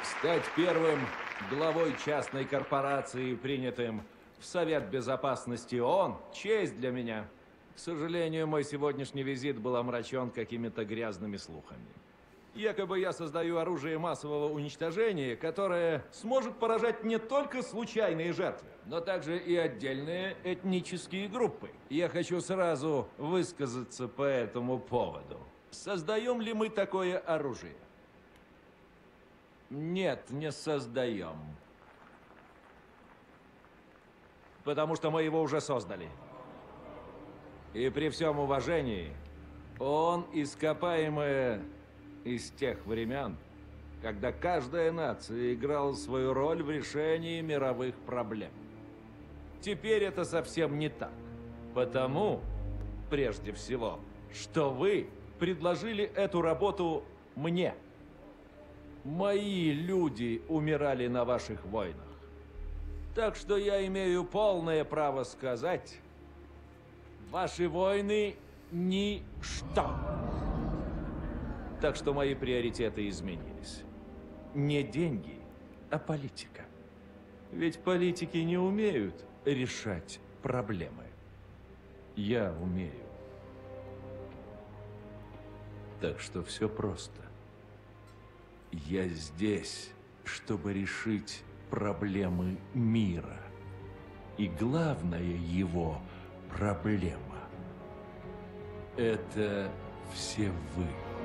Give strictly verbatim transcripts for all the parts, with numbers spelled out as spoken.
Стать первым главой частной корпорации, принятым в Совет Безопасности ООН, честь для меня. К сожалению, мой сегодняшний визит был омрачен какими-то грязными слухами. Якобы я создаю оружие массового уничтожения, которое сможет поражать не только случайные жертвы, но также и отдельные этнические группы. Я хочу сразу высказаться по этому поводу. Создаем ли мы такое оружие? Нет, не создаем. Потому что мы его уже создали. И при всем уважении, он ископаемое из тех времен, когда каждая нация играла свою роль в решении мировых проблем. Теперь это совсем не так. Потому, прежде всего, что вы предложили эту работу мне. Мои люди умирали на ваших войнах. Так что я имею полное право сказать, ваши войны – ничто. Так что мои приоритеты изменились. Не деньги, а политика. Ведь политики не умеют решать проблемы. Я умею. Так что все просто. Я здесь, чтобы решить проблемы мира. И главная его проблема – это все вы.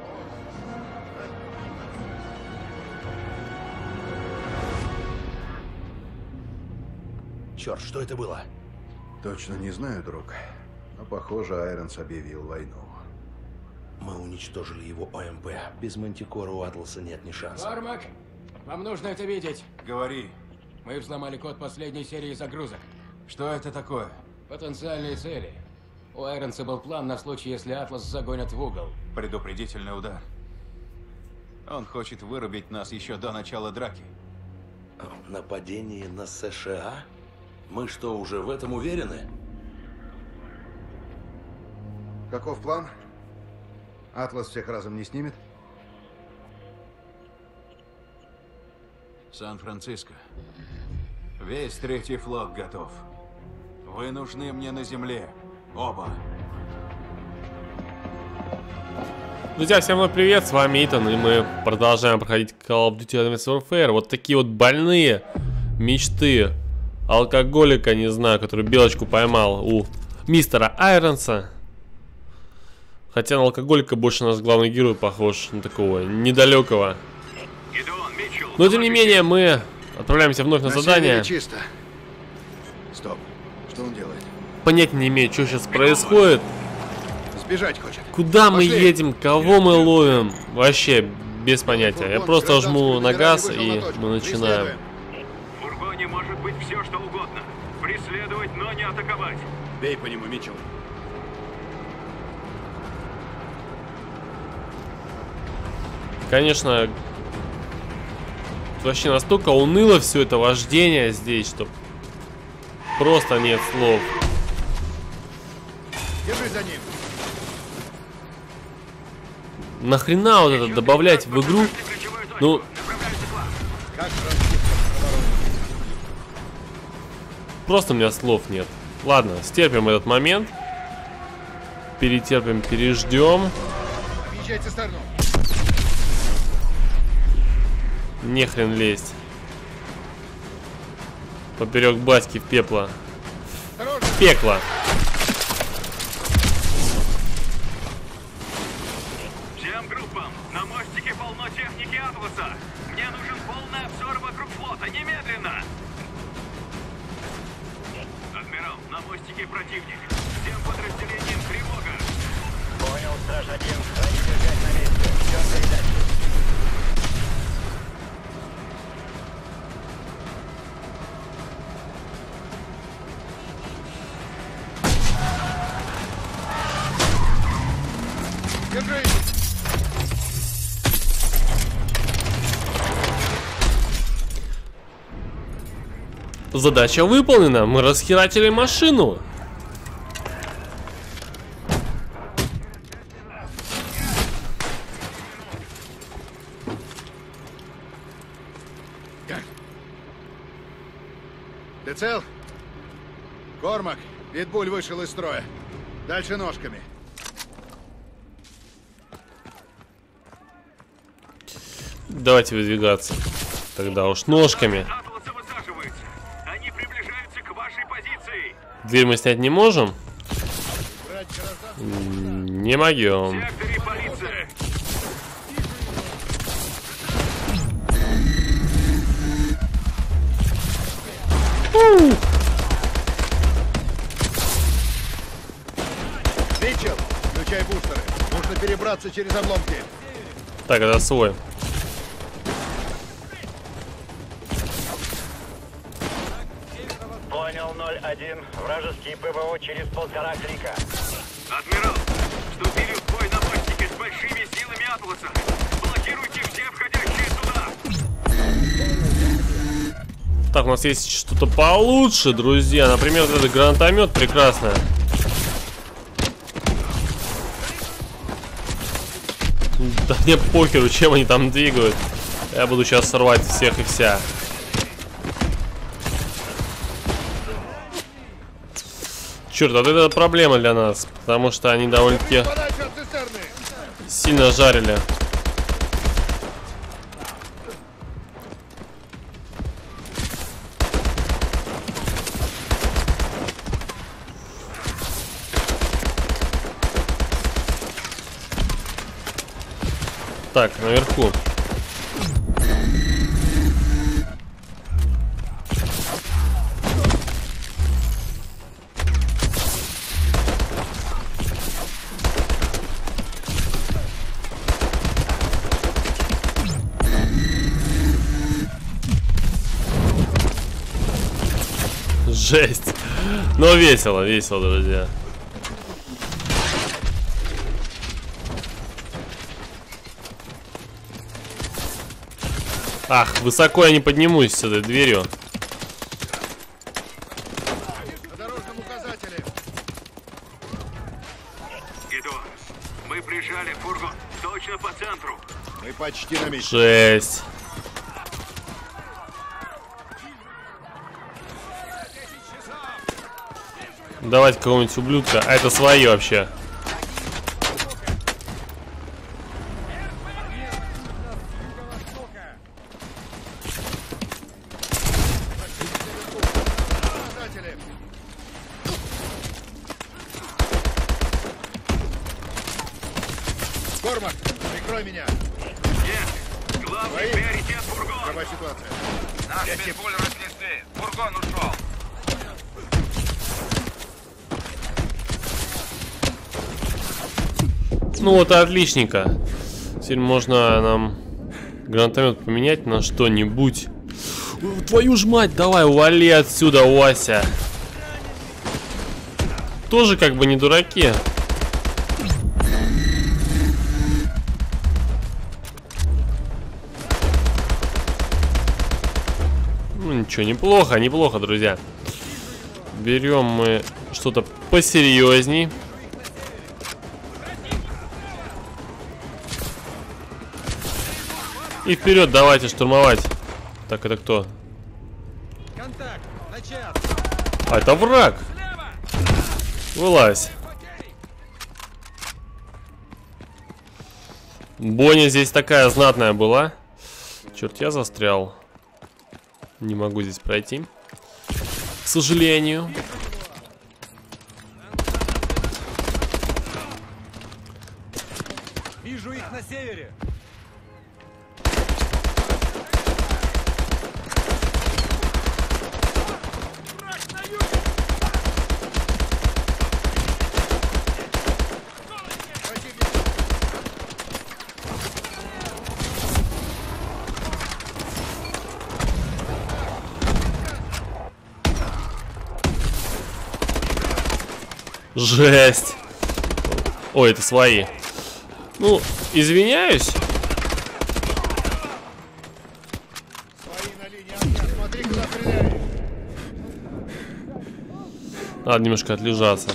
Черт, что это было? Точно не знаю, друг. Но, похоже, Айронс объявил войну. Мы уничтожили его ОМП. Без Мантикора у Атласа нет ни шанса. Кармак, вам нужно это видеть. Говори. Мы взломали код последней серии загрузок. Что это такое? Потенциальные цели. У Айронса был план на случай, если Атлас загонят в угол. Предупредительный удар. Он хочет вырубить нас еще до начала драки. Нападение на США? Мы что, уже в этом уверены? Каков план? Атлас всех разом не снимет? Сан-Франциско. Весь третий флот готов. Вы нужны мне на земле. Оба. Друзья, всем вновь привет, с вами Итан, и мы продолжаем проходить Call of Duty Advanced Warfare. Вот такие вот больные мечты алкоголика, не знаю, который белочку поймал у мистера Айронса. Хотя на алкоголика больше у нас главный герой похож, на такого недалекого. Но тем не менее, мы отправляемся вновь на, на задание. Чисто. Стоп. Что он делает? Понятия не имею, что сейчас происходит. Сбежать хочет. Куда Пошли. мы едем, кого мы ловим? Вообще без понятия. Я просто жму на газ и мы начинаем. В фургоне может быть все, что угодно. Преследовать, но не атаковать. Бей по нему, Митчелл. Конечно, вообще настолько уныло все это вождение здесь, что просто нет слов. Держись за ним. Нахрена вот это добавлять в игру? Ну, просто у меня слов нет. Ладно, стерпим этот момент. Перетерпим, переждем. Объезжайте сторону. Не хрен лезть. Поперек баски в пепло. В пекло. Всем группам, на мостике полно техники Атласа. Мне нужен полный обзор вокруг флота, немедленно. Адмирал, на мостике противник. Всем подразделениям тревога. Понял, Страж один. Хватит держать на месте. Все передачи. Задача выполнена. Мы расхерачили машину. Ты цел? Кормак, Питбуль вышел из строя. Дальше ножками. Давайте выдвигаться. Тогда уж ножками. Атласы высаживаются. Они приближаются к вашей позиции. Дверь мы снять не можем? Не могем. В секторе полиция. Митчелл, включай бустеры. Нужно перебраться через обломки. Так, это свой. Понял, ноль один. Вражеские ПВО через полтора клика. Адмирал, вступили в бой на мостике с большими силами Атласа. Блокируйте все входящие туда. Так, у нас есть что-то получше, друзья. Например, вот этот гранатомет прекрасно. Да мне похеру, чем они там двигают. Я буду сейчас сорвать всех и вся. Черт, вот это проблема для нас, потому что они довольно-таки сильно жарили. Так, наверху. Жесть. Но весело, весело, друзья. Ах, высоко я не поднимусь с этой дверью. На дорожном указателе. Эдуард, мы прижали фургон точно по центру. Мы почти на месте. Жесть. Давайте какого-нибудь ублюдка. А это свои вообще. Указатели. Кормак, прикрой меня. Нет, главный Свои. приоритет фургон. Какова ситуация? Наш Питбуль разнесли. Фургон ушел. Ну вот и отличненько. Теперь можно нам гранатомет поменять на что-нибудь. Твою ж мать, давай, ували отсюда, Вася. Тоже как бы не дураки. Ну ничего, неплохо, неплохо, друзья. Берем мы что-то посерьезней. И вперед, давайте штурмовать. Так, это кто? А, это враг. Вылазь. Бойня здесь такая знатная была. Черт, я застрял. Не могу здесь пройти. К сожалению. Вижу их на севере. Жесть. Ой, это свои. Ну, извиняюсь. Свои на линии огня. Смотри, куда стреляешь. Надо немножко отлежаться.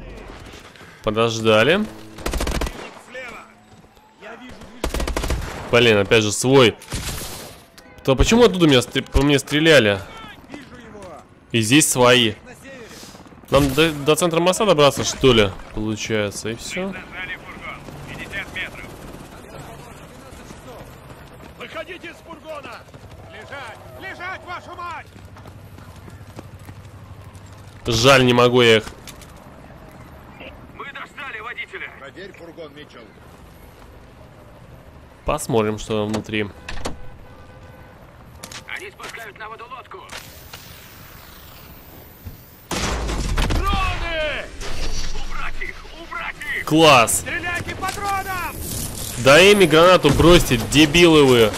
Подождали. Блин, опять же свой. То почему оттуда меня стр... по мне стреляли? И здесь свои. Нам до, до центра моста добраться, что ли? Получается, и все. Зажали фургон. пятьдесят метров. Выходите из фургона! Лежать! Лежать, вашу мать! Жаль, не могу я их. Мы достали водителя! Проверь фургон, Митчелл. Посмотрим, что там внутри. Они спускают на воду лодку! Убрать их! Убрать их! Класс! Стреляйте патроном! Дай ими гранату бросьте, дебилы вы.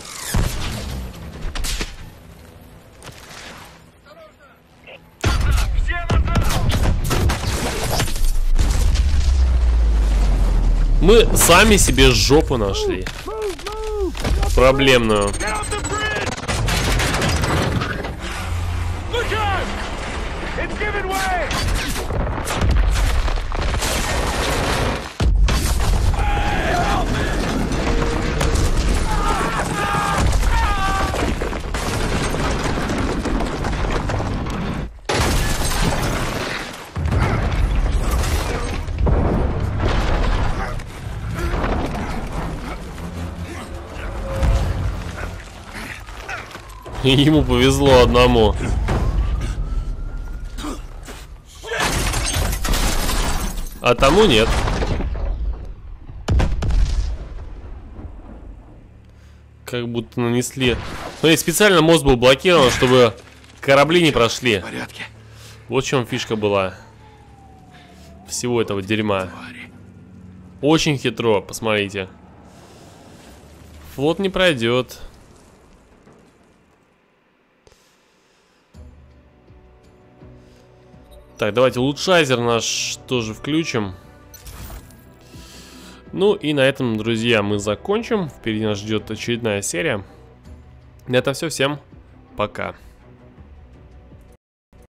Все назад! Мы сами себе жопу нашли. Проблемную. Get off the bridge! Look out! It's giving way! Ему повезло одному. А тому нет. Как будто нанесли. Смотри, специально мост был блокирован, чтобы корабли не прошли. В порядке. Вот в чем фишка была всего этого дерьма. Очень хитро, посмотрите. Флот не пройдет. Так, давайте улучшайзер наш тоже включим. Ну и на этом, друзья, мы закончим. Впереди нас ждет очередная серия. На этом все. Всем пока.